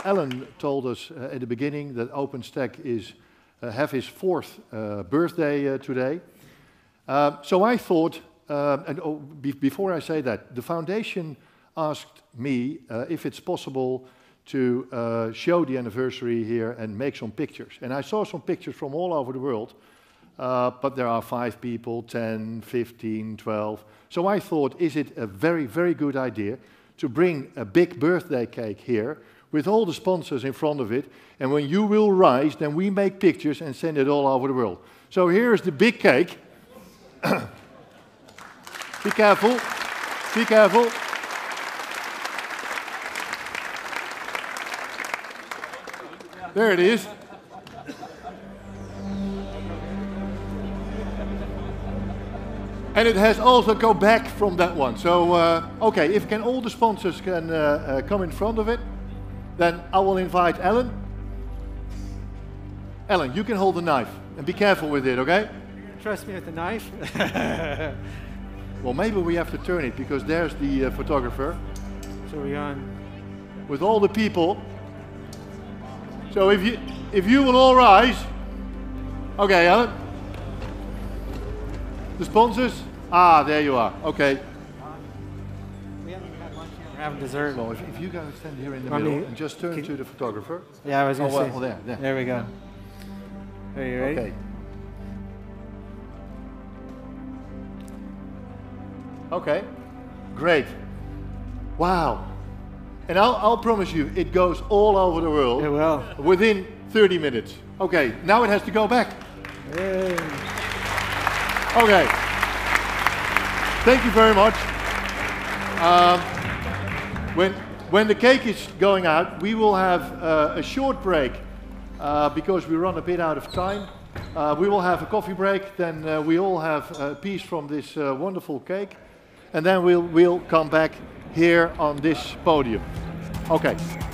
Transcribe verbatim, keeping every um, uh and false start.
Alan told us uh, at the beginning that OpenStack is uh, have his fourth uh, birthday uh, today. Uh, so I thought, uh, and oh, be before I say that, the foundation asked me uh, if it's possible to uh, show the anniversary here and make some pictures. And I saw some pictures from all over the world, uh, but there are five people, ten, fifteen, twelve. So I thought, is it a very, very good idea to bring a big birthday cake here with all the sponsors in front of it, and when you will rise, then we make pictures and send it all over the world. So here's the big cake. Be careful, be careful. There it is. And it has also go back from that one. So, uh, okay, if can all the sponsors can uh, uh, come in front of it, then I will invite Alan. Alan, you can hold the knife and be careful with it, okay? Trust me with the knife. Well, maybe we have to turn it because there's the uh, photographer. So we on. With all the people. So if you if you will all rise. Okay, Alan. The sponsors? Ah, there you are. Okay. We haven't even had lunch yet. We're having dessert. Well, if, if you guys stand here in the Want middle me- and just turn can- to the photographer. Yeah, I was Oh, gonna well, say. well, there, there. There we go. Are you ready? Okay. Okay. Great. Wow. And I'll, I'll promise you, it goes all over the world. It will. Within thirty minutes. Okay, now it has to go back. Yay. Okay. Thank you very much. Um, when, when the cake is going out, we will have uh, a short break uh, because we run a bit out of time. Uh, we will have a coffee break, then uh, we all have a piece from this uh, wonderful cake, and then we'll, we'll come back here on this podium. Okay.